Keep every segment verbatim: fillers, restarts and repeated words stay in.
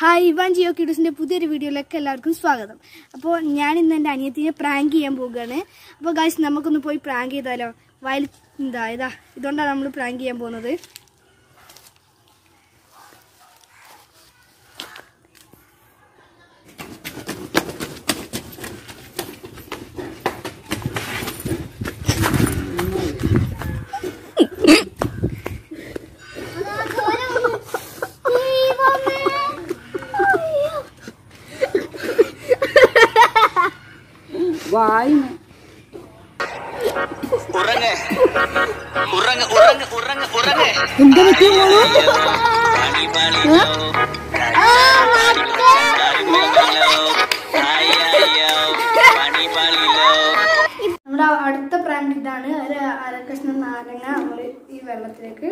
Hi Ivan Jio കിഡ്സിന്റെ പുതിയൊരു വീഡിയോയിലേക്ക് എല്ലാവർക്കും സ്വാഗതം. അപ്പോൾ ഞാൻ ഇന്ന് എൻ്റെ അനിയത്തിനെ പ്രാങ്ക് ചെയ്യാൻ പോവുകയാണ്. അപ്പോൾ ഗൈസ് നമുക്കൊന്ന് പോയി പ്രാങ്ക് ചെയ്താലോ? വയൽ എന്താ ഇതാ ഇതുകൊണ്ടാണ് നമ്മൾ പ്രാങ്ക് ചെയ്യാൻ പോകുന്നത്. എന്താ പറ്റിയ നമ്മുടെ അടുത്ത പ്രാങ്ക് ഇതാണ്. ഒരു അരക്കഷ്ണം നാരങ്ങ നമ്മൾ ഈ വെള്ളത്തിലേക്ക്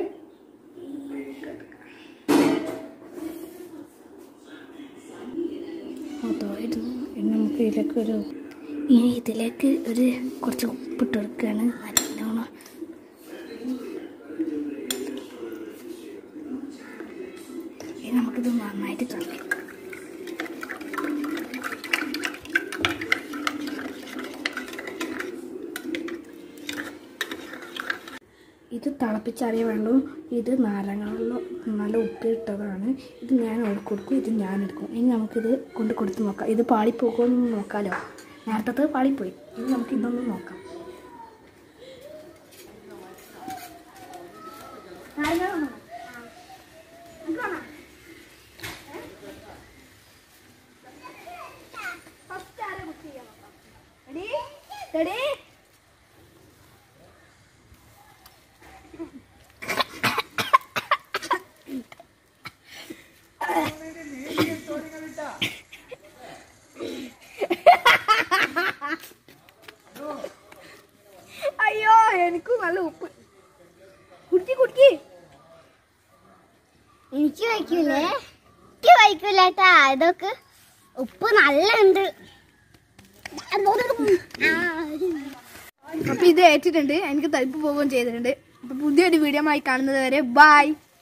നമുക്ക് ഇതിലേക്ക് ഒരു ഇനി ഇതിലേക്ക് ഒരു കുറച്ച് ഉപ്പിട്ട് കൊടുക്കുകയാണ്. നല്ലോണം നമുക്കിത് നന്നായിട്ട് തിളപ്പിക്കാം. ഇത് തിളപ്പിച്ചറിയ വെള്ളം, ഇത് നാരങ്ങ വെള്ളം നല്ല ഉപ്പിട്ടതാണ്. ഇത് ഞാൻ കൊടുക്കും, ഇത് ഞാൻ എടുക്കും. ഇനി നമുക്കിത് കൊണ്ട് കൊടുത്ത് നോക്കാം. ഇത് പാളിപ്പോകുമെന്ന് നോക്കാമല്ലോ. നേരത്തെ പാളിപ്പോയി. ഇനി നമുക്ക് ഇതൊന്ന് നോക്കാം. Ready? അയ്യോ എനിക്കും നല്ല ഉപ്പ്. കുടിക്കി കുടിക്കി എനിക്ക് വയ്ക്കൂലേ? എനിക്ക് വയ്ക്കൂലേട്ടാ. ഇതൊക്കെ ഉപ്പ് നല്ല ഉണ്ട്. അപ്പൊ ഇത് ഏറ്റിട്ടുണ്ട്. എനിക്ക് തളിപ്പ് പോവുകയും ചെയ്തിട്ടുണ്ട്. അപ്പൊ പുതിയൊരു വീഡിയോ ആയി കാണുന്നത് വരെ ബൈ.